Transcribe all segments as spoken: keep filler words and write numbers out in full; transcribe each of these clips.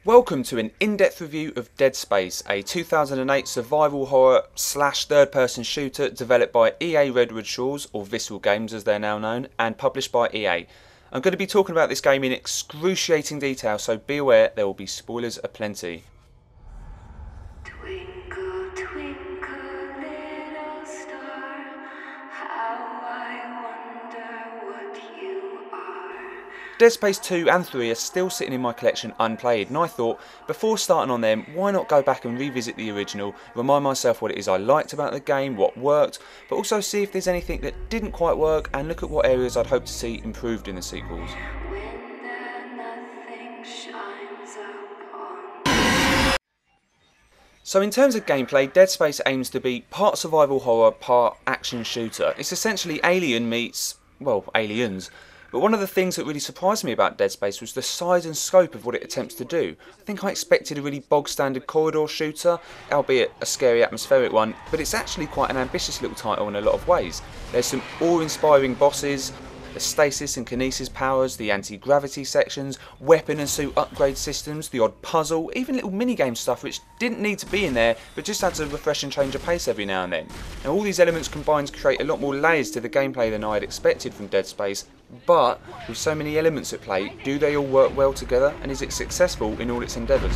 Welcome to an in-depth review of Dead Space, a two thousand eight survival horror slash third-person shooter developed by E A Redwood Shores, or Visceral Games as they're now known, and published by E A. I'm going to be talking about this game in excruciating detail, so be aware there will be spoilers aplenty. Twinkle, twinkle, little star, how I wonder what you are. Dead Space two and three are still sitting in my collection unplayed, and I thought, before starting on them, why not go back and revisit the original, remind myself what it is I liked about the game, what worked, but also see if there's anything that didn't quite work, and look at what areas I'd hope to see improved in the sequels. When there nothing shines upon. So in terms of gameplay, Dead Space aims to be part survival horror, part action shooter. It's essentially Alien meets, well, aliens. But one of the things that really surprised me about Dead Space was the size and scope of what it attempts to do. I think I expected a really bog-standard corridor shooter, albeit a scary atmospheric one, but it's actually quite an ambitious little title in a lot of ways. There's some awe-inspiring bosses, the stasis and kinesis powers, the anti-gravity sections, weapon and suit upgrade systems, the odd puzzle, even little minigame stuff which didn't need to be in there but just adds a refreshing change of pace every now and then. Now all these elements combined create a lot more layers to the gameplay than I had expected from Dead Space, but with so many elements at play, do they all work well together, and is it successful in all its endeavours?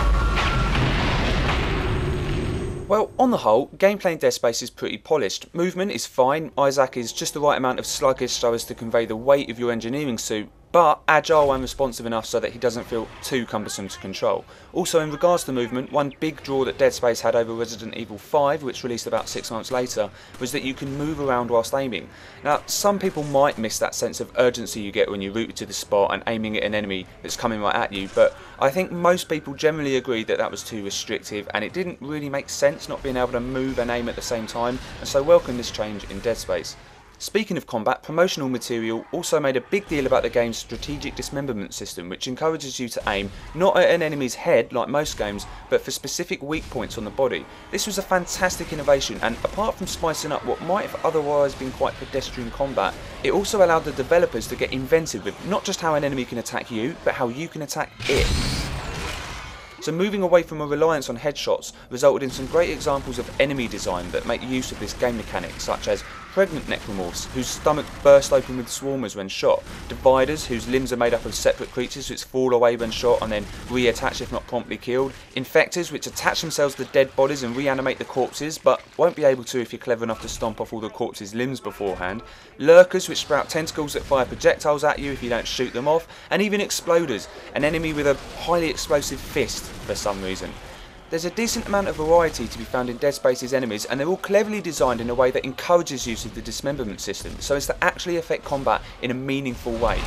Well, on the whole, gameplay in Dead Space is pretty polished. Movement is fine, Isaac is just the right amount of sluggish so as to convey the weight of your engineering suit, but agile and responsive enough so that he doesn't feel too cumbersome to control. Also, in regards to movement, one big draw that Dead Space had over Resident Evil five, which released about six months later, was that you can move around whilst aiming. Now, some people might miss that sense of urgency you get when you're rooted to the spot and aiming at an enemy that's coming right at you, but I think most people generally agree that that was too restrictive and it didn't really make sense not being able to move and aim at the same time, and so welcome this change in Dead Space. Speaking of combat, promotional material also made a big deal about the game's strategic dismemberment system, which encourages you to aim not at an enemy's head like most games, but for specific weak points on the body. This was a fantastic innovation, and apart from spicing up what might have otherwise been quite pedestrian combat, it also allowed the developers to get inventive with not just how an enemy can attack you, but how you can attack it. So moving away from a reliance on headshots resulted in some great examples of enemy design that make use of this game mechanic, such as pregnant necromorphs whose stomach burst open with swarmers when shot, dividers whose limbs are made up of separate creatures which fall away when shot and then reattach if not promptly killed, infectors which attach themselves to dead bodies and reanimate the corpses but won't be able to if you're clever enough to stomp off all the corpses' limbs beforehand, lurkers which sprout tentacles that fire projectiles at you if you don't shoot them off, and even exploders, an enemy with a highly explosive fist for some reason. There's a decent amount of variety to be found in Dead Space's enemies, and they're all cleverly designed in a way that encourages use of the dismemberment system so as to actually affect combat in a meaningful way.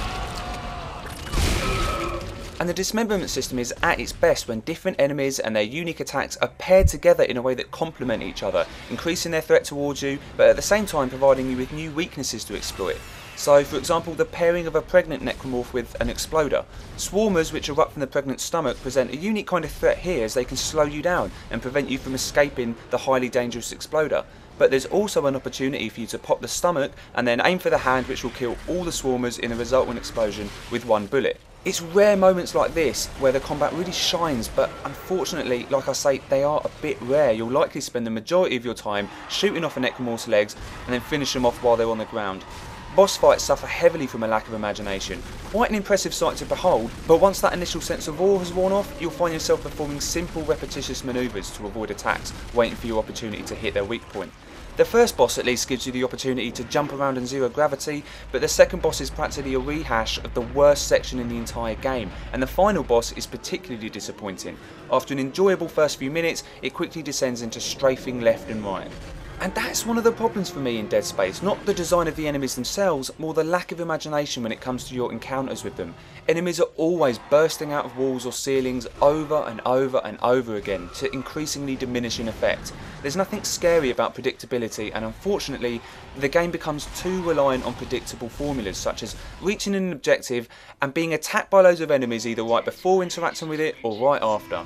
And the dismemberment system is at its best when different enemies and their unique attacks are paired together in a way that complement each other, increasing their threat towards you, but at the same time providing you with new weaknesses to exploit. So, for example, the pairing of a pregnant necromorph with an exploder. Swarmers, which erupt from the pregnant stomach, present a unique kind of threat here as they can slow you down and prevent you from escaping the highly dangerous exploder. But there's also an opportunity for you to pop the stomach and then aim for the hand, which will kill all the swarmers in a resultant explosion with one bullet. It's rare moments like this where the combat really shines, but unfortunately, like I say, they are a bit rare. You'll likely spend the majority of your time shooting off a necromorph's legs and then finish them off while they're on the ground. Boss fights suffer heavily from a lack of imagination. Quite an impressive sight to behold, but once that initial sense of awe has worn off, you'll find yourself performing simple repetitious manoeuvres to avoid attacks, waiting for your opportunity to hit their weak point. The first boss at least gives you the opportunity to jump around in zero gravity, but the second boss is practically a rehash of the worst section in the entire game, and the final boss is particularly disappointing. After an enjoyable first few minutes, it quickly descends into strafing left and right. And that's one of the problems for me in Dead Space, not the design of the enemies themselves, more the lack of imagination when it comes to your encounters with them. Enemies are always bursting out of walls or ceilings over and over and over again to increasingly diminishing effect. There's nothing scary about predictability, and unfortunately the game becomes too reliant on predictable formulas such as reaching an objective and being attacked by loads of enemies either right before interacting with it or right after.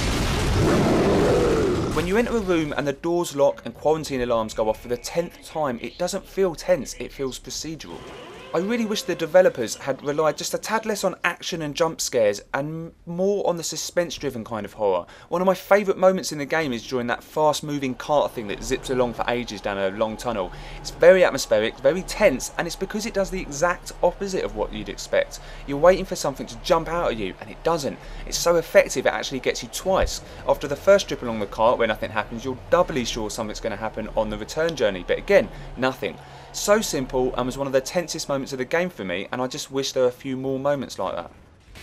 When you enter a room and the doors lock and quarantine alarms go off for the tenth time, it doesn't feel tense, it feels procedural. I really wish the developers had relied just a tad less on action and jump scares and more on the suspense driven kind of horror. One of my favourite moments in the game is during that fast moving cart thing that zips along for ages down a long tunnel. It's very atmospheric, very tense, and it's because it does the exact opposite of what you'd expect. You're waiting for something to jump out at you and it doesn't. It's so effective it actually gets you twice. After the first trip along the cart where nothing happens, you're doubly sure something's going to happen on the return journey, but again, nothing. So simple and was one of the tensest moments of the game for me, and I just wish there were a few more moments like that.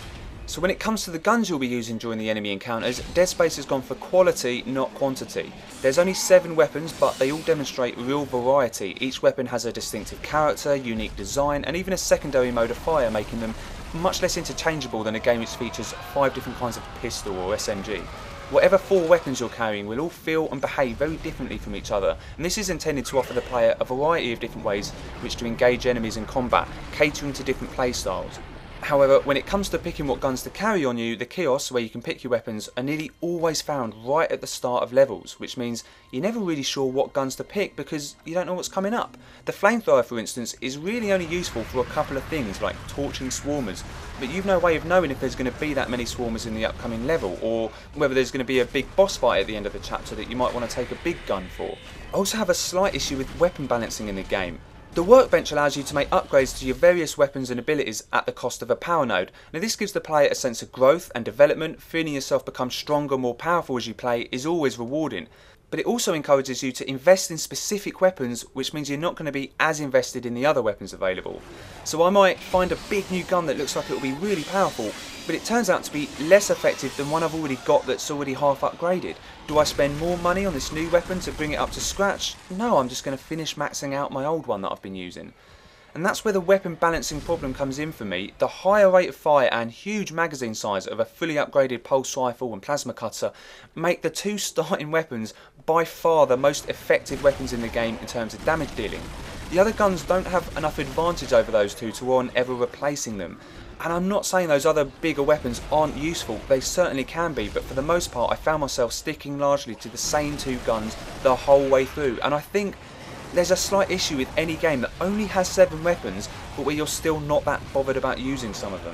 So when it comes to the guns you'll be using during the enemy encounters, Dead Space has gone for quality, not quantity. There's only seven weapons, but they all demonstrate real variety. Each weapon has a distinctive character, unique design, and even a secondary mode of fire, making them much less interchangeable than a game which features five different kinds of pistol or S M G. Whatever four weapons you're carrying will all feel and behave very differently from each other, and this is intended to offer the player a variety of different ways in which to engage enemies in combat, catering to different playstyles. However, when it comes to picking what guns to carry on you, the kiosks where you can pick your weapons are nearly always found right at the start of levels, which means you're never really sure what guns to pick because you don't know what's coming up. The flamethrower, for instance, is really only useful for a couple of things like torching swarmers, but you've no way of knowing if there's going to be that many swarmers in the upcoming level, or whether there's going to be a big boss fight at the end of the chapter that you might want to take a big gun for. I also have a slight issue with weapon balancing in the game. The workbench allows you to make upgrades to your various weapons and abilities at the cost of a power node. Now this gives the player a sense of growth and development. Feeling yourself become stronger, more powerful as you play is always rewarding. But it also encourages you to invest in specific weapons, which means you're not going to be as invested in the other weapons available. So I might find a big new gun that looks like it will be really powerful, but it turns out to be less effective than one I've already got that's already half upgraded. Do I spend more money on this new weapon to bring it up to scratch? No, I'm just going to finish maxing out my old one that I've been using. And that's where the weapon balancing problem comes in for me. The higher rate of fire and huge magazine size of a fully upgraded pulse rifle and plasma cutter make the two starting weapons by far the most effective weapons in the game in terms of damage dealing. The other guns don't have enough advantage over those two to warrant ever replacing them. And I'm not saying those other bigger weapons aren't useful, they certainly can be, but for the most part I found myself sticking largely to the same two guns the whole way through, and I think there's a slight issue with any game that only has seven weapons but where you're still not that bothered about using some of them.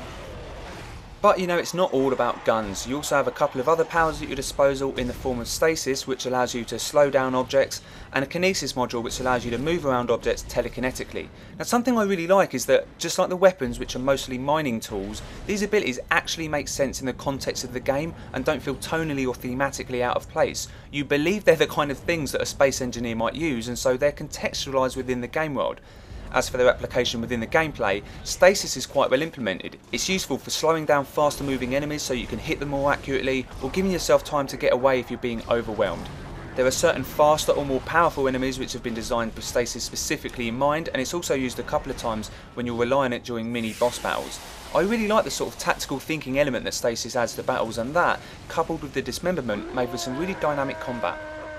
But you know, it's not all about guns. You also have a couple of other powers at your disposal in the form of stasis, which allows you to slow down objects, and a kinesis module which allows you to move around objects telekinetically. Now something I really like is that, just like the weapons which are mostly mining tools, these abilities actually make sense in the context of the game and don't feel tonally or thematically out of place. You believe they're the kind of things that a space engineer might use, and so they're contextualised within the game world. As for their application within the gameplay, stasis is quite well implemented. It's useful for slowing down faster moving enemies so you can hit them more accurately, or giving yourself time to get away if you're being overwhelmed. There are certain faster or more powerful enemies which have been designed with stasis specifically in mind, and it's also used a couple of times when you'll rely on it during mini boss battles. I really like the sort of tactical thinking element that stasis adds to battles, and that, coupled with the dismemberment, made for some really dynamic combat.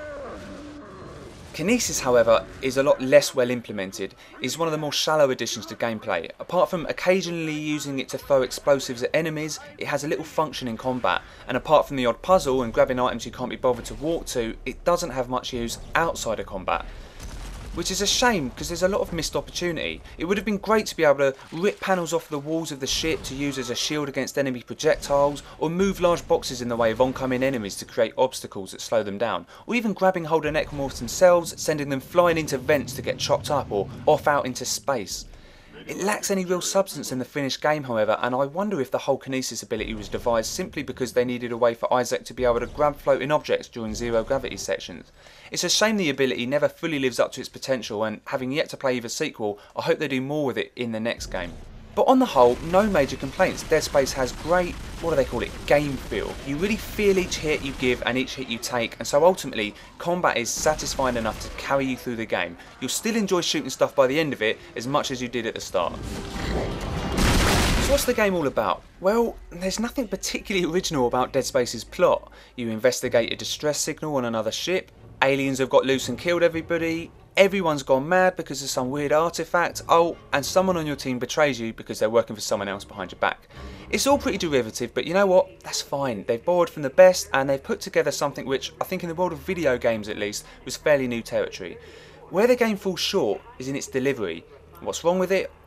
Kinesis, however, is a lot less well implemented. It's one of the more shallow additions to gameplay. Apart from occasionally using it to throw explosives at enemies, it has a little function in combat, and apart from the odd puzzle and grabbing items you can't be bothered to walk to, it doesn't have much use outside of combat. Which is a shame, because there's a lot of missed opportunity. It would have been great to be able to rip panels off the walls of the ship to use as a shield against enemy projectiles, or move large boxes in the way of oncoming enemies to create obstacles that slow them down, or even grabbing hold of necromorphs themselves, sending them flying into vents to get chopped up or off out into space. It lacks any real substance in the finished game, however, and I wonder if the whole kinesis ability was devised simply because they needed a way for Isaac to be able to grab floating objects during zero gravity sections. It's a shame the ability never fully lives up to its potential, and having yet to play either sequel, I hope they do more with it in the next game. But on the whole, no major complaints. Dead Space has great, what do they call it, game feel. You really feel each hit you give and each hit you take, and so ultimately, combat is satisfying enough to carry you through the game. You'll still enjoy shooting stuff by the end of it as much as you did at the start. So what's the game all about? Well, there's nothing particularly original about Dead Space's plot. You investigate a distress signal on another ship, aliens have got loose and killed everybody, everyone's gone mad because of some weird artifact, oh, and someone on your team betrays you because they're working for someone else behind your back. It's all pretty derivative, but you know what? That's fine. They've borrowed from the best, and they've put together something which, I think in the world of video games at least, was fairly new territory. Where the game falls short is in its delivery. What's wrong with it?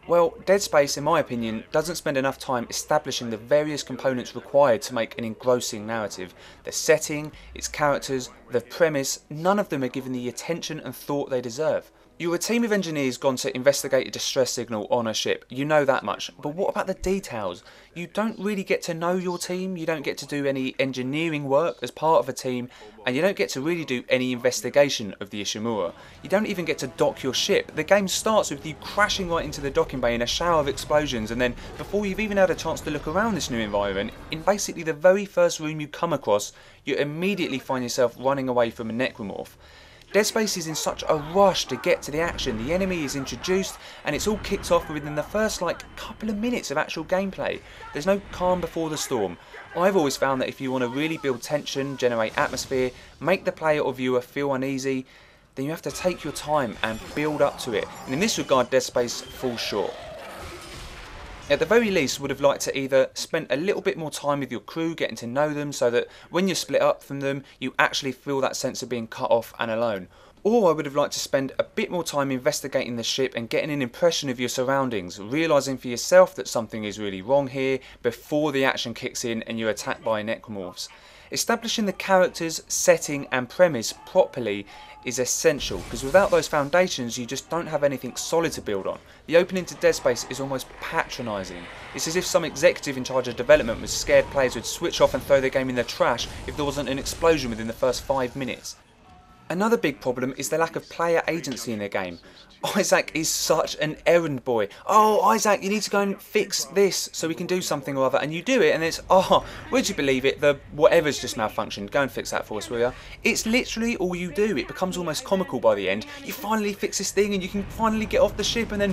Well, Dead Space, in my opinion, doesn't spend enough time establishing the various components required to make an engrossing narrative. The setting, its characters, the premise, none of them are given the attention and thought they deserve. You're a team of engineers gone to investigate a distress signal on a ship, you know that much, but what about the details? You don't really get to know your team, you don't get to do any engineering work as part of a team, and you don't get to really do any investigation of the Ishimura. You don't even get to dock your ship. The game starts with you crashing right into the docking bay in a shower of explosions, and then before you've even had a chance to look around this new environment, in basically the very first room you come across, you immediately find yourself running away from a necromorph. Dead Space is in such a rush to get to the action. The enemy is introduced and it's all kicked off within the first like couple of minutes of actual gameplay. There's no calm before the storm. I've always found that if you want to really build tension, generate atmosphere, make the player or viewer feel uneasy, then you have to take your time and build up to it. And in this regard, Dead Space falls short. At the very least, would have liked to either spend a little bit more time with your crew, getting to know them, so that when you're split up from them, you actually feel that sense of being cut off and alone. Or I would have liked to spend a bit more time investigating the ship and getting an impression of your surroundings, realising for yourself that something is really wrong here before the action kicks in and you're attacked by necromorphs. Establishing the characters, setting and premise properly is essential, because without those foundations you just don't have anything solid to build on. The opening to Dead Space is almost patronising. It's as if some executive in charge of development was scared players would switch off and throw the game in the trash if there wasn't an explosion within the first five minutes. Another big problem is the lack of player agency in the game. Isaac is such an errand boy. Oh, Isaac, you need to go and fix this so we can do something or other. And you do it and it's, oh, would you believe it, the whatever's just malfunctioned. Go and fix that for us, will you? It's literally all you do. It becomes almost comical by the end. You finally fix this thing and you can finally get off the ship and then,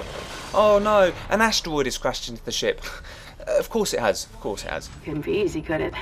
oh no, an asteroid has crashed into the ship. Of course it has, of course it has. Couldn't be easy, could it?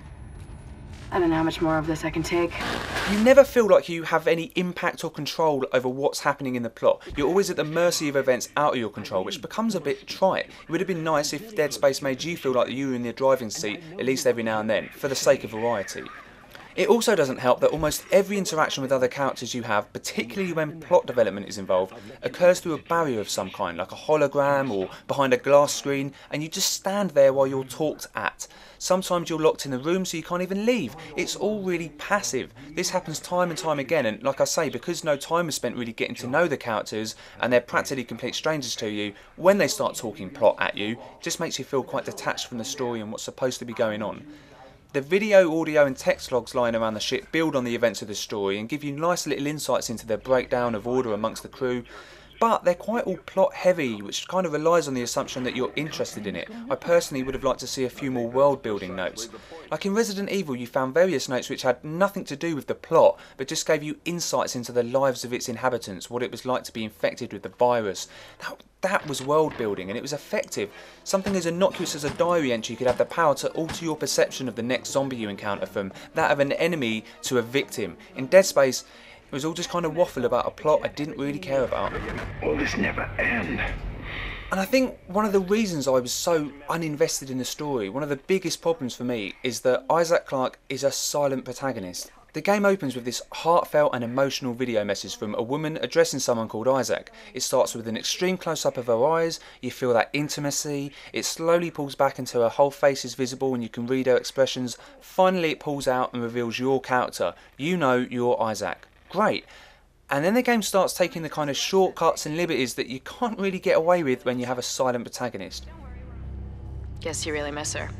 I don't know how much more of this I can take. You never feel like you have any impact or control over what's happening in the plot. You're always at the mercy of events out of your control, which becomes a bit trite. It would have been nice if Dead Space made you feel like you were in the driving seat, at least every now and then, for the sake of variety. It also doesn't help that almost every interaction with other characters you have, particularly when plot development is involved, occurs through a barrier of some kind, like a hologram or behind a glass screen, and you just stand there while you're talked at. Sometimes you're locked in the room so you can't even leave. It's all really passive. This happens time and time again, and like I say, because no time is spent really getting to know the characters and they're practically complete strangers to you, when they start talking plot at you, it just makes you feel quite detached from the story and what's supposed to be going on. The video, audio and text logs lying around the ship build on the events of the story and give you nice little insights into the breakdown of order amongst the crew, but they're quite all plot heavy, which kind of relies on the assumption that you're interested in it. I personally would have liked to see a few more world building notes. Like in Resident Evil, you found various notes which had nothing to do with the plot, but just gave you insights into the lives of its inhabitants, what it was like to be infected with the virus. That, that was world building, and it was effective. Something as innocuous as a diary entry could have the power to alter your perception of the next zombie you encounter, from that of an enemy to a victim. In Dead Space, it was all just kind of waffle about a plot I didn't really care about. Will this never end? And I think one of the reasons I was so uninvested in the story, one of the biggest problems for me, is that Isaac Clarke is a silent protagonist. The game opens with this heartfelt and emotional video message from a woman addressing someone called Isaac. It starts with an extreme close-up of her eyes, you feel that intimacy, it slowly pulls back until her whole face is visible and you can read her expressions. Finally it pulls out and reveals your character. You know you're Isaac. Great. And then the game starts taking the kind of shortcuts and liberties that you can't really get away with when you have a silent protagonist. Guess you really miss her.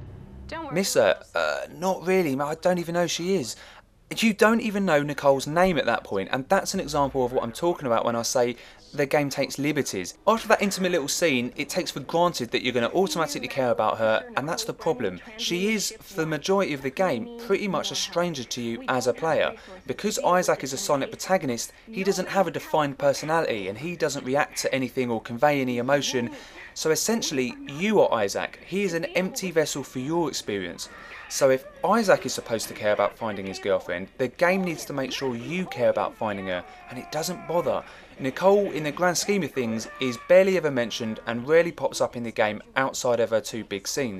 Miss her? Uh, not really, I don't even know who she is. You don't even know Nicole's name at that point, and that's an example of what I'm talking about when I say the game takes liberties. After that intimate little scene, it takes for granted that you're going to automatically care about her, and that's the problem. She is, for the majority of the game, pretty much a stranger to you as a player. Because Isaac is a silent protagonist, he doesn't have a defined personality, and he doesn't react to anything or convey any emotion. So essentially, you are Isaac. He is an empty vessel for your experience. So if Isaac is supposed to care about finding his girlfriend, the game needs to make sure you care about finding her, and it doesn't bother. Nicole, in the grand scheme of things, is barely ever mentioned and rarely pops up in the game outside of her two big scenes.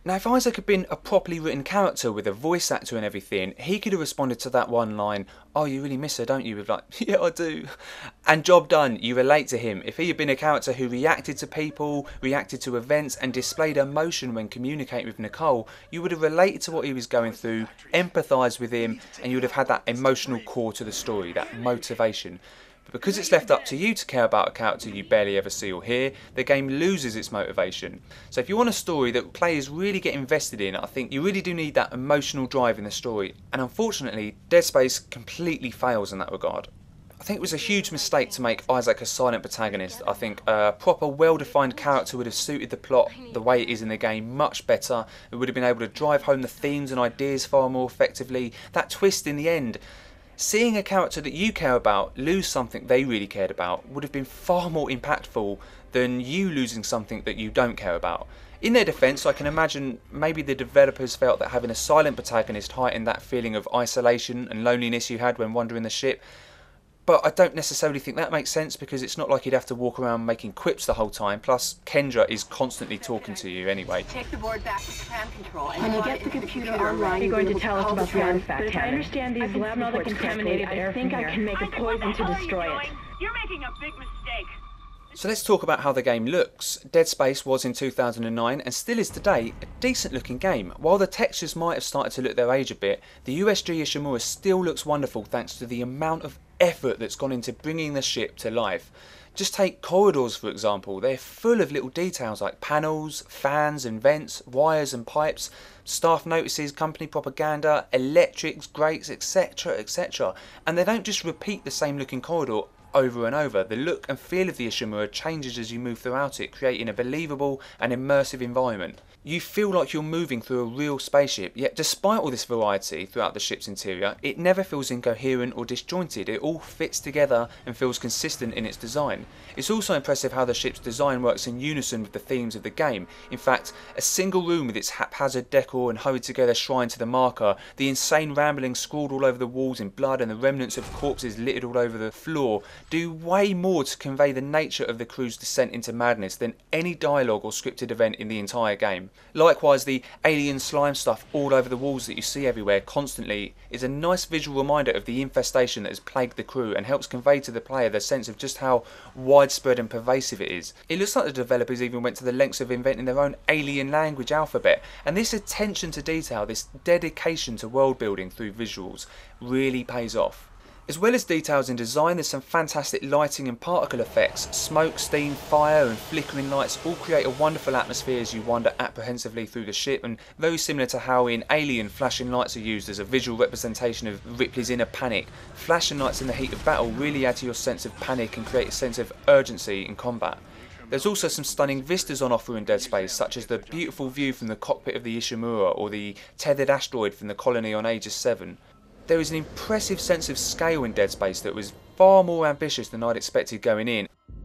Now, if Isaac had been a properly written character with a voice actor and everything, he could have responded to that one line, "Oh, you really miss her, don't you?" With like, "Yeah, I do." And job done, you relate to him. If he had been a character who reacted to people, reacted to events, and displayed emotion when communicating with Nicole, you would have related to what he was going through, empathised with him, and you would have had that emotional core to the story, that motivation. But because it's left up to you to care about a character you barely ever see or hear, the game loses its motivation. So if you want a story that players really get invested in, I think you really do need that emotional drive in the story. And unfortunately, Dead Space completely fails in that regard. I think it was a huge mistake to make Isaac a silent protagonist. I think a proper well-defined character would have suited the plot the way it is in the game much better. It would have been able to drive home the themes and ideas far more effectively. That twist in the end, seeing a character that you care about lose something they really cared about, would have been far more impactful than you losing something that you don't care about. In their defence, I can imagine maybe the developers felt that having a silent protagonist heightened that feeling of isolation and loneliness you had when wandering the ship. But I don't necessarily think that makes sense, because it's not like you'd have to walk around making quips the whole time. Plus, Kendra is constantly talking to you anyway. Take the board back to command control. When you get the computer online, you're going to tell us about the artifact. But if I understand these lab reports contaminated air, I think I can make a poison to destroy it. You're making a big mistake. So let's talk about how the game looks. Dead Space was in two thousand nine and still is today a decent looking game. While the textures might have started to look their age a bit, the U S G Ishimura still looks wonderful thanks to the amount of effort that's gone into bringing the ship to life. Just take corridors for example, they're full of little details like panels, fans and vents, wires and pipes, staff notices, company propaganda, electrics, grates, etc, et cetera. And they don't just repeat the same looking corridor over and over. The look and feel of the Ishimura changes as you move throughout it, creating a believable and immersive environment. You feel like you're moving through a real spaceship, yet despite all this variety throughout the ship's interior, it never feels incoherent or disjointed. It all fits together and feels consistent in its design. It's also impressive how the ship's design works in unison with the themes of the game. In fact, a single room with its haphazard decor and hurried together shrine to the marker, the insane rambling scrawled all over the walls in blood and the remnants of corpses littered all over the floor, do way more to convey the nature of the crew's descent into madness than any dialogue or scripted event in the entire game. Likewise, the alien slime stuff all over the walls that you see everywhere constantly is a nice visual reminder of the infestation that has plagued the crew and helps convey to the player the sense of just how widespread and pervasive it is. It looks like the developers even went to the lengths of inventing their own alien language alphabet, and this attention to detail, this dedication to world building through visuals really pays off. As well as details in design, there's some fantastic lighting and particle effects. Smoke, steam, fire and flickering lights all create a wonderful atmosphere as you wander apprehensively through the ship, and very similar to how in Alien flashing lights are used as a visual representation of Ripley's inner panic. Flashing lights in the heat of battle really add to your sense of panic and create a sense of urgency in combat. There's also some stunning vistas on offer in Dead Space, such as the beautiful view from the cockpit of the Ishimura or the tethered asteroid from the colony on Aegis seven. There is an impressive sense of scale in Dead Space that was far more ambitious than I'd expected going in.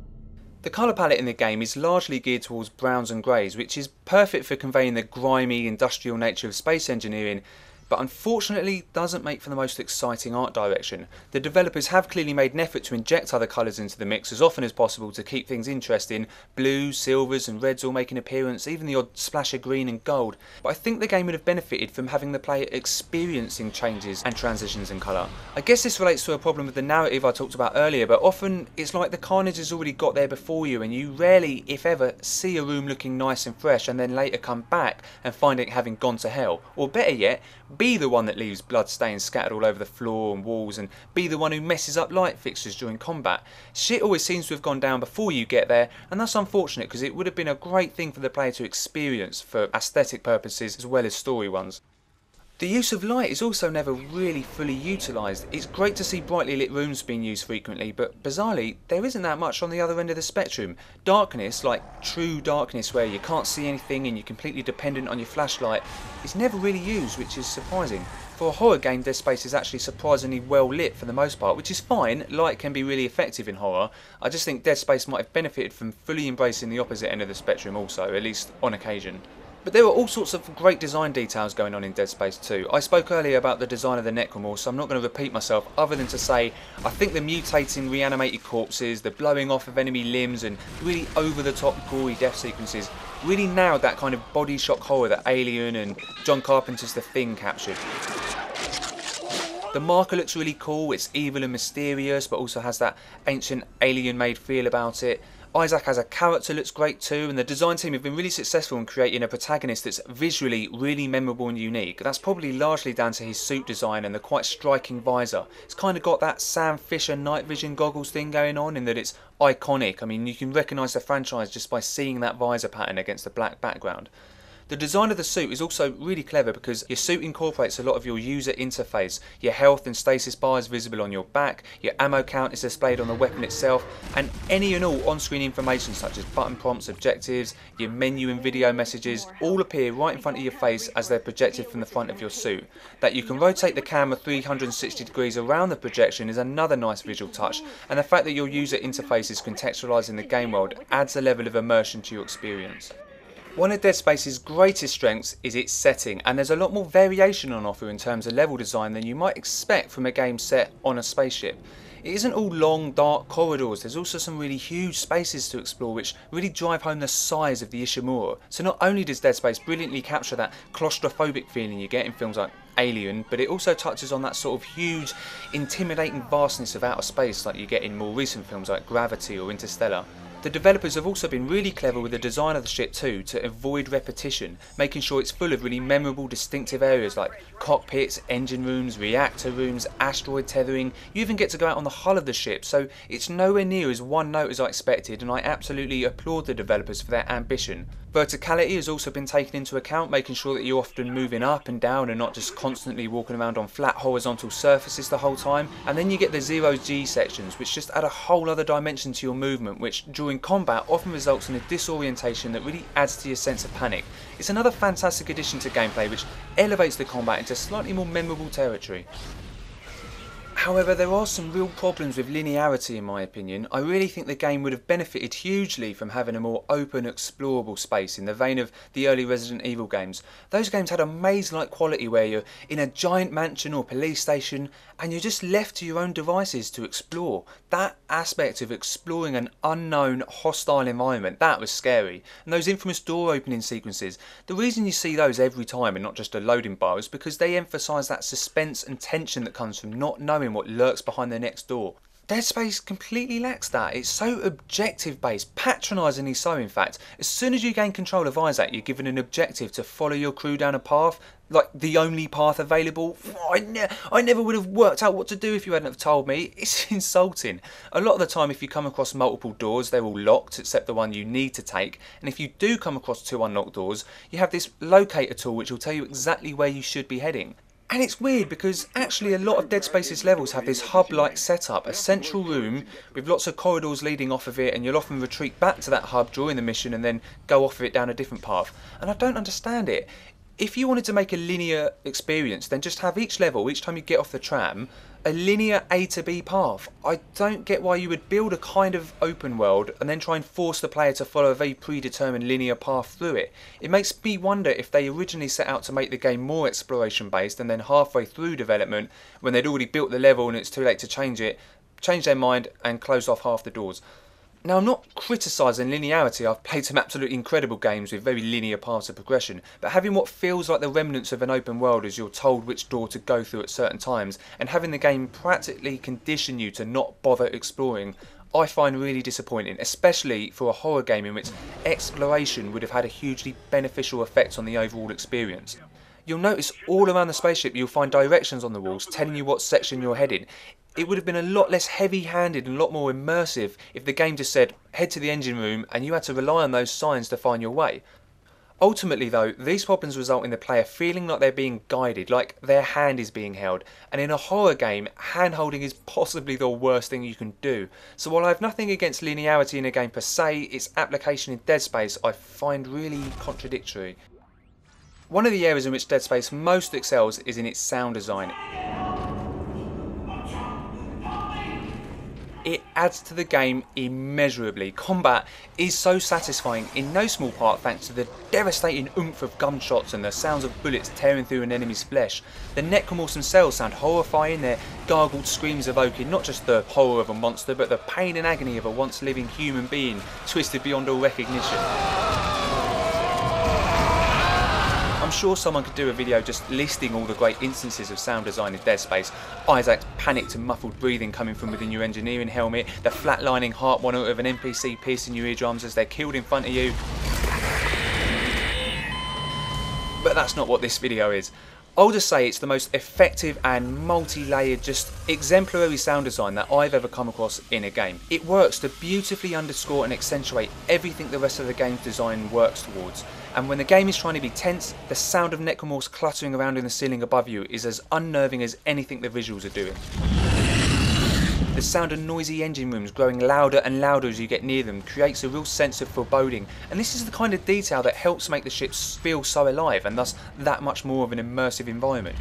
The colour palette in the game is largely geared towards browns and greys, which is perfect for conveying the grimy industrial nature of space engineering, but unfortunately doesn't make for the most exciting art direction. The developers have clearly made an effort to inject other colours into the mix as often as possible to keep things interesting. Blues, silvers and reds all make an appearance, even the odd splash of green and gold. But I think the game would have benefited from having the player experiencing changes and transitions in colour. I guess this relates to a problem with the narrative I talked about earlier, but often it's like the carnage has already got there before you and you rarely, if ever, see a room looking nice and fresh and then later come back and find it having gone to hell. Or better yet, be the one that leaves blood stains scattered all over the floor and walls, and be the one who messes up light fixtures during combat. Shit always seems to have gone down before you get there, and that's unfortunate because it would have been a great thing for the player to experience for aesthetic purposes as well as story ones. The use of light is also never really fully utilised. It's great to see brightly lit rooms being used frequently, but bizarrely, there isn't that much on the other end of the spectrum. Darkness, like true darkness where you can't see anything and you're completely dependent on your flashlight, is never really used, which is surprising. For a horror game, Dead Space is actually surprisingly well lit for the most part, which is fine. Light can be really effective in horror. I just think Dead Space might have benefited from fully embracing the opposite end of the spectrum also, at least on occasion. But there are all sorts of great design details going on in Dead Space two. I spoke earlier about the design of the Necromorphs, so I'm not going to repeat myself other than to say I think the mutating reanimated corpses, the blowing off of enemy limbs and really over the top gory death sequences really nailed that kind of body shock horror that Alien and John Carpenter's The Thing captured. The marker looks really cool, it's evil and mysterious, but also has that ancient alien-made feel about it. Isaac as a character looks great too, and the design team have been really successful in creating a protagonist that's visually really memorable and unique. That's probably largely down to his suit design and the quite striking visor. It's kind of got that Sam Fisher night vision goggles thing going on in that it's iconic. I mean, you can recognise the franchise just by seeing that visor pattern against the black background. The design of the suit is also really clever because your suit incorporates a lot of your user interface. Your health and stasis bar is visible on your back, your ammo count is displayed on the weapon itself, and any and all on-screen information such as button prompts, objectives, your menu and video messages all appear right in front of your face as they're projected from the front of your suit. That you can rotate the camera three hundred sixty degrees around the projection is another nice visual touch, and the fact that your user interface is contextualised in the game world adds a level of immersion to your experience. One of Dead Space's greatest strengths is its setting, and there's a lot more variation on offer in terms of level design than you might expect from a game set on a spaceship. It isn't all long, dark corridors, there's also some really huge spaces to explore which really drive home the size of the Ishimura. So not only does Dead Space brilliantly capture that claustrophobic feeling you get in films like Alien, but it also touches on that sort of huge, intimidating vastness of outer space like you get in more recent films like Gravity or Interstellar. The developers have also been really clever with the design of the ship too to avoid repetition, making sure it's full of really memorable, distinctive areas like cockpits, engine rooms, reactor rooms, asteroid tethering. You even get to go out on the hull of the ship, so it's nowhere near as one note as I expected, and I absolutely applaud the developers for their ambition. Verticality has also been taken into account, making sure that you're often moving up and down and not just constantly walking around on flat horizontal surfaces the whole time. And then you get the zero G sections, which just add a whole other dimension to your movement, which during combat often results in a disorientation that really adds to your sense of panic. It's another fantastic addition to gameplay which elevates the combat into slightly more memorable territory. However, there are some real problems with linearity in my opinion. I really think the game would have benefited hugely from having a more open, explorable space in the vein of the early Resident Evil games. Those games had a maze-like quality where you're in a giant mansion or police station and you're just left to your own devices to explore. That aspect of exploring an unknown, hostile environment, that was scary. And those infamous door opening sequences, the reason you see those every time and not just a loading bar is because they emphasise that suspense and tension that comes from not knowing what lurks behind the next door. Dead Space completely lacks that. It's so objective based, patronisingly so in fact. As soon as you gain control of Isaac, you're given an objective to follow your crew down a path, like the only path available. I, ne I never would have worked out what to do if you hadn't have told me. It's insulting. A lot of the time if you come across multiple doors, they're all locked except the one you need to take, and if you do come across two unlocked doors, you have this locator tool which will tell you exactly where you should be heading. And it's weird because actually a lot of Dead Space's levels have this hub-like setup, a central room with lots of corridors leading off of it, and you'll often retreat back to that hub during the mission and then go off of it down a different path. And I don't understand it. If you wanted to make a linear experience, then just have each level, each time you get off the tram, a linear A to B path. I don't get why you would build a kind of open world and then try and force the player to follow a very predetermined linear path through it. It makes me wonder if they originally set out to make the game more exploration based and then halfway through development, when they'd already built the level and it's too late to change it, changed their mind and closed off half the doors. Now, I'm not criticising linearity. I've played some absolutely incredible games with very linear paths of progression, but having what feels like the remnants of an open world as you're told which door to go through at certain times, and having the game practically condition you to not bother exploring, I find really disappointing, especially for a horror game in which exploration would have had a hugely beneficial effect on the overall experience. You'll notice all around the spaceship you'll find directions on the walls telling you what section you're heading. It would have been a lot less heavy-handed and a lot more immersive if the game just said, head to the engine room, and you had to rely on those signs to find your way. Ultimately though, these problems result in the player feeling like they're being guided, like their hand is being held, and in a horror game, hand-holding is possibly the worst thing you can do. So while I have nothing against linearity in a game per se, its application in Dead Space I find really contradictory. One of the areas in which Dead Space most excels is in its sound design. It adds to the game immeasurably. Combat is so satisfying, in no small part thanks to the devastating oomph of gunshots and the sounds of bullets tearing through an enemy's flesh. The necromorphs themselves sound horrifying, their gargled screams evoking not just the horror of a monster, but the pain and agony of a once living human being twisted beyond all recognition. sure someone could do a video just listing all the great instances of sound design in Dead Space. Isaac's panicked and muffled breathing coming from within your engineering helmet, the flatlining heart monitor of an N P C piercing your eardrums as they're killed in front of you. But that's not what this video is. I'll just say it's the most effective and multi-layered, just exemplary sound design that I've ever come across in a game. It works to beautifully underscore and accentuate everything the rest of the game's design works towards. And when the game is trying to be tense, the sound of necromorphs cluttering around in the ceiling above you is as unnerving as anything the visuals are doing. The sound of noisy engine rooms growing louder and louder as you get near them creates a real sense of foreboding, and this is the kind of detail that helps make the ships feel so alive and thus that much more of an immersive environment.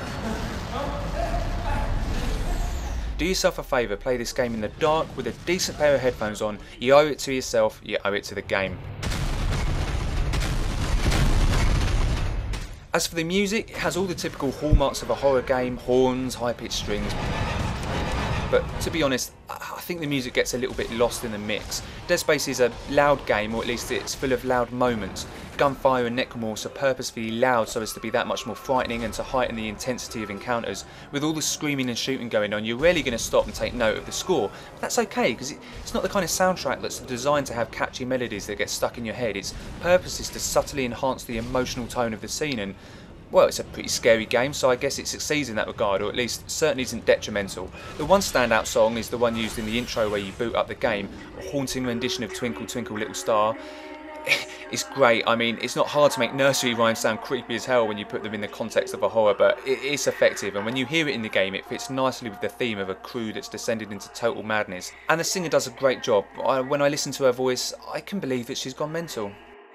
Do yourself a favour, play this game in the dark with a decent pair of headphones on. You owe it to yourself, you owe it to the game. As for the music, it has all the typical hallmarks of a horror game: horns, high-pitched strings. But to be honest, I think the music gets a little bit lost in the mix. Dead Space is a loud game, or at least it's full of loud moments. Gunfire and necromorphs are purposefully loud so as to be that much more frightening and to heighten the intensity of encounters. With all the screaming and shooting going on, you're rarely going to stop and take note of the score. But that's okay, because it's not the kind of soundtrack that's designed to have catchy melodies that get stuck in your head. Its purpose is to subtly enhance the emotional tone of the scene, and well, it's a pretty scary game, so I guess it succeeds in that regard, or at least certainly isn't detrimental. The one standout song is the one used in the intro where you boot up the game, a haunting rendition of Twinkle Twinkle Little Star. It's great. I mean, it's not hard to make nursery rhymes sound creepy as hell when you put them in the context of a horror, but it's effective, and when you hear it in the game it fits nicely with the theme of a crew that's descended into total madness. And the singer does a great job. I, when I listen to her voice, I can believe that she's gone mental.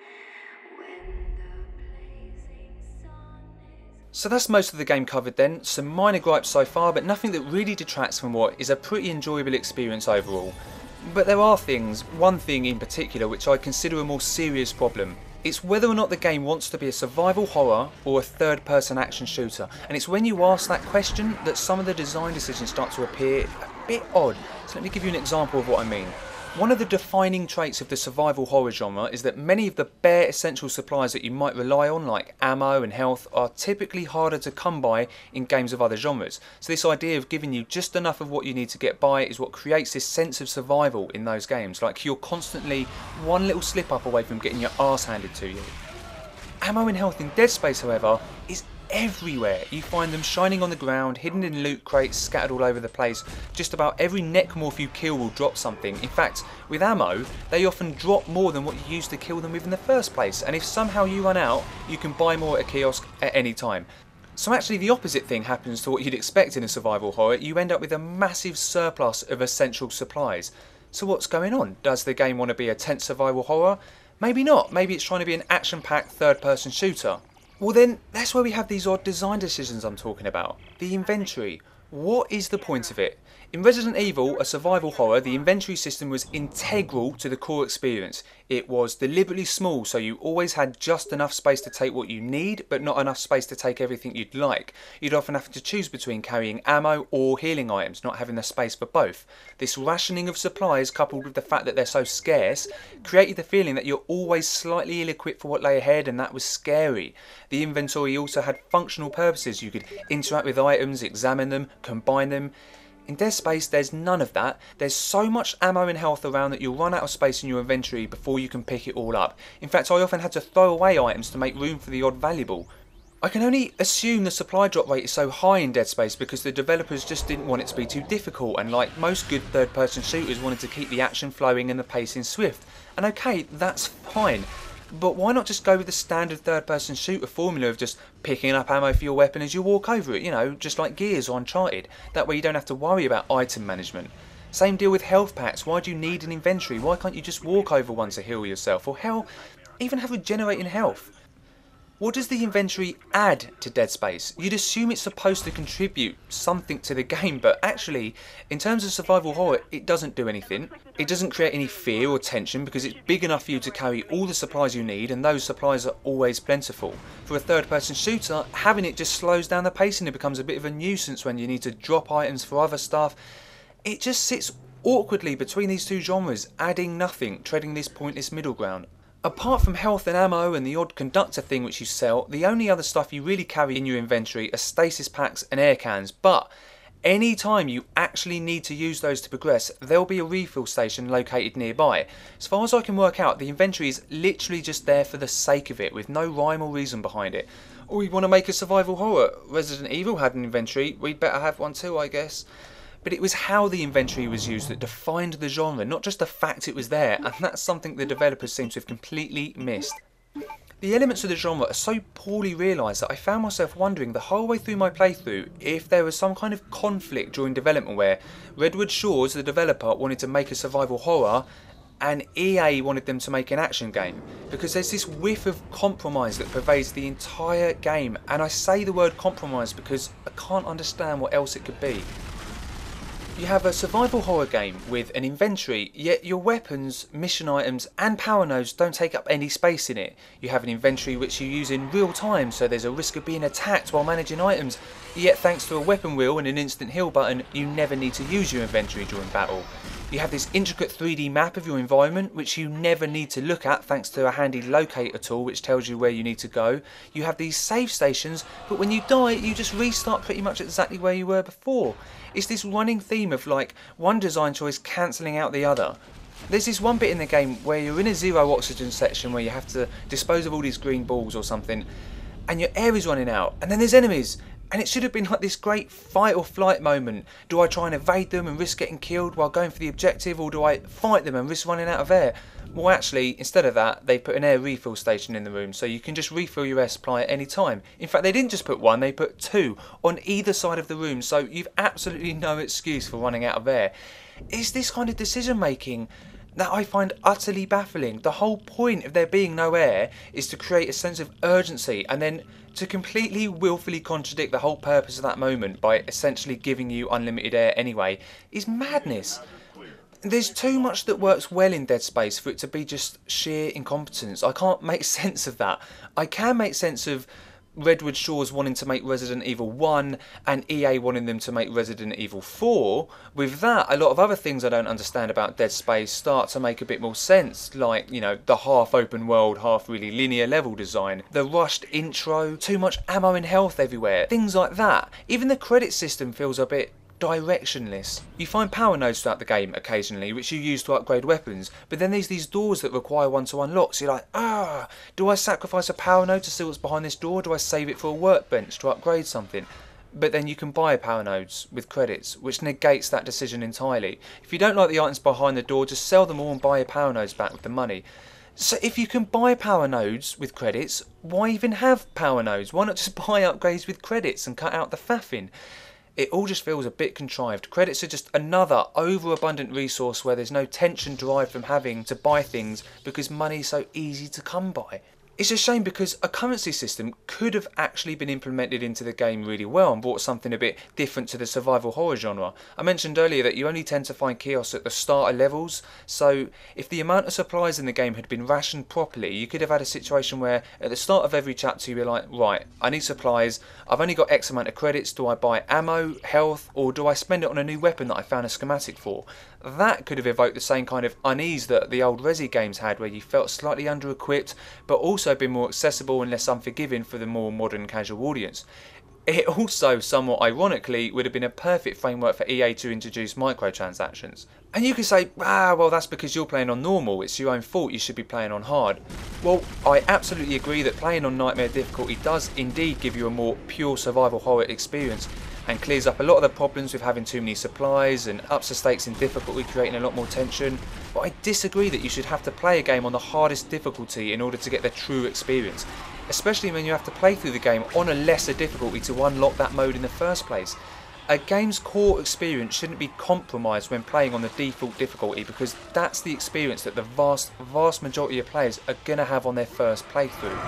So that's most of the game covered then. Some minor gripes so far, but nothing that really detracts from what is a pretty enjoyable experience overall. But there are things, one thing in particular, which I consider a more serious problem. It's whether or not the game wants to be a survival horror or a third-person action shooter. And it's when you ask that question that some of the design decisions start to appear a bit odd. So let me give you an example of what I mean. One of the defining traits of the survival horror genre is that many of the bare essential supplies that you might rely on, like ammo and health, are typically harder to come by in games of other genres. So this idea of giving you just enough of what you need to get by is what creates this sense of survival in those games, like you're constantly one little slip up away from getting your arse handed to you. Ammo and health in Dead Space, however, is everywhere. You find them shining on the ground, hidden in loot crates, scattered all over the place. Just about every necromorph you kill will drop something. In fact, with ammo, they often drop more than what you used to kill them with in the first place. And if somehow you run out, you can buy more at a kiosk at any time. So actually the opposite thing happens to what you'd expect in a survival horror. You end up with a massive surplus of essential supplies. So what's going on? Does the game want to be a tense survival horror? Maybe not. Maybe it's trying to be an action-packed third-person shooter. Well then, that's where we have these odd design decisions I'm talking about. The inventory. What is the point of it? In Resident Evil, a survival horror, the inventory system was integral to the core experience. It was deliberately small, so you always had just enough space to take what you need, but not enough space to take everything you'd like. You'd often have to choose between carrying ammo or healing items, not having the space for both. This rationing of supplies, coupled with the fact that they're so scarce, created the feeling that you're always slightly ill-equipped for what lay ahead, and that was scary. The inventory also had functional purposes. You could interact with items, examine them, combine them. In Dead Space, there's none of that. There's so much ammo and health around that you'll run out of space in your inventory before you can pick it all up. In fact, I often had to throw away items to make room for the odd valuable. I can only assume the supply drop rate is so high in Dead Space because the developers just didn't want it to be too difficult, and like most good third-person shooters, wanted to keep the action flowing and the pacing swift. And okay, that's fine. But why not just go with the standard third-person shooter formula of just picking up ammo for your weapon as you walk over it, you know, just like Gears or Uncharted. That way you don't have to worry about item management. Same deal with health packs. Why do you need an inventory? Why can't you just walk over one to heal yourself? Or hell, even have regenerating health? What does the inventory add to Dead Space? You'd assume it's supposed to contribute something to the game, but actually, in terms of survival horror, it doesn't do anything. It doesn't create any fear or tension because it's big enough for you to carry all the supplies you need, and those supplies are always plentiful. For a third-person shooter, having it just slows down the pacing. It becomes a bit of a nuisance when you need to drop items for other stuff. It just sits awkwardly between these two genres, adding nothing, treading this pointless middle ground. Apart from health and ammo and the odd conductor thing which you sell, the only other stuff you really carry in your inventory are stasis packs and air cans, but any time you actually need to use those to progress, there'll be a refill station located nearby. As far as I can work out, the inventory is literally just there for the sake of it, with no rhyme or reason behind it. Or we want to make a survival horror. Resident Evil had an inventory, we'd better have one too, I guess. But it was how the inventory was used that defined the genre, not just the fact it was there, and that's something the developers seem to have completely missed. The elements of the genre are so poorly realised that I found myself wondering the whole way through my playthrough if there was some kind of conflict during development where Redwood Shores, the developer, wanted to make a survival horror and E A wanted them to make an action game, because there's this whiff of compromise that pervades the entire game, and I say the word compromise because I can't understand what else it could be. You have a survival horror game with an inventory, yet your weapons, mission items and power nodes don't take up any space in it. You have an inventory which you use in real time, so there's a risk of being attacked while managing items, yet thanks to a weapon wheel and an instant heal button, you never need to use your inventory during battle. You have this intricate three D map of your environment which you never need to look at thanks to a handy locator tool which tells you where you need to go. You have these save stations, but when you die you just restart pretty much exactly where you were before. It's this running theme of like one design choice cancelling out the other. There's this one bit in the game where you're in a zero oxygen section where you have to dispose of all these green balls or something, and your air is running out, and then there's enemies. And it should have been like this great fight or flight moment. Do I try and evade them and risk getting killed while going for the objective, or do I fight them and risk running out of air? Well, actually, instead of that, they put an air refill station in the room, so you can just refill your air supply at any time. In fact, they didn't just put one, they put two on either side of the room, so you've absolutely no excuse for running out of air. It's this kind of decision making that I find utterly baffling. The whole point of there being no air is to create a sense of urgency, and then to completely willfully contradict the whole purpose of that moment by essentially giving you unlimited air anyway is madness. There's too much that works well in Dead Space for it to be just sheer incompetence. I can't make sense of that. I can make sense of Redwood Shores wanting to make Resident Evil one and E A wanting them to make Resident Evil four. With that, a lot of other things I don't understand about Dead Space start to make a bit more sense, like, you know, the half open world, half really linear level design, the rushed intro, too much ammo and health everywhere, things like that. Even the credit system feels a bit directionless. You find power nodes throughout the game occasionally which you use to upgrade weapons, but then there's these doors that require one to unlock, so you're like, ah, do I sacrifice a power node to see what's behind this door, or do I save it for a workbench to upgrade something? But then you can buy power nodes with credits, which negates that decision entirely. If you don't like the items behind the door, just sell them all and buy your power nodes back with the money. So if you can buy power nodes with credits, why even have power nodes? Why not just buy upgrades with credits and cut out the faffing? It all just feels a bit contrived. Credits are just another overabundant resource where there's no tension derived from having to buy things because money's so easy to come by. It's a shame because a currency system could have actually been implemented into the game really well and brought something a bit different to the survival horror genre. I mentioned earlier that you only tend to find kiosks at the starter levels, so if the amount of supplies in the game had been rationed properly, you could have had a situation where at the start of every chapter you'd be like, right, I need supplies, I've only got X amount of credits, do I buy ammo, health, or do I spend it on a new weapon that I found a schematic for? That could have evoked the same kind of unease that the old Resi games had, where you felt slightly under-equipped, but also been more accessible and less unforgiving for the more modern casual audience. It also, somewhat ironically, would have been a perfect framework for E A to introduce microtransactions. And you could say, ah, well, that's because you're playing on normal, it's your own fault, you should be playing on hard. Well, I absolutely agree that playing on Nightmare difficulty does indeed give you a more pure survival horror experience, and clears up a lot of the problems with having too many supplies and ups the stakes in difficulty, creating a lot more tension. But I disagree that you should have to play a game on the hardest difficulty in order to get the true experience, especially when you have to play through the game on a lesser difficulty to unlock that mode in the first place. A game's core experience shouldn't be compromised when playing on the default difficulty, because that's the experience that the vast, vast majority of players are going to have on their first playthrough.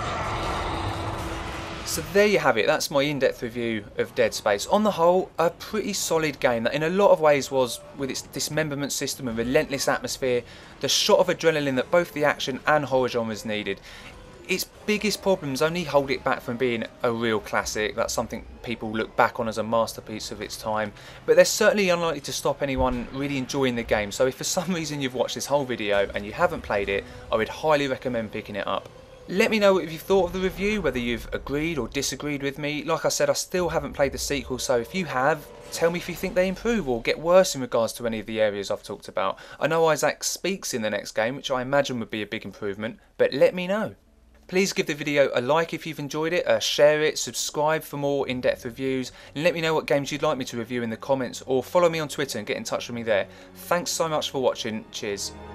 So there you have it, that's my in-depth review of Dead Space. On the whole, a pretty solid game that in a lot of ways was, with its dismemberment system and relentless atmosphere, the shot of adrenaline that both the action and horror genres needed. Its biggest problems only hold it back from being a real classic. That's something people look back on as a masterpiece of its time, but they're certainly unlikely to stop anyone really enjoying the game. So if for some reason you've watched this whole video and you haven't played it, I would highly recommend picking it up. Let me know what you've thought of the review, whether you've agreed or disagreed with me. Like I said, I still haven't played the sequel, so if you have, tell me if you think they improve or get worse in regards to any of the areas I've talked about. I know Isaac speaks in the next game, which I imagine would be a big improvement, but let me know. Please give the video a like if you've enjoyed it, uh, share it, subscribe for more in-depth reviews, and let me know what games you'd like me to review in the comments, or follow me on Twitter and get in touch with me there. Thanks so much for watching, cheers.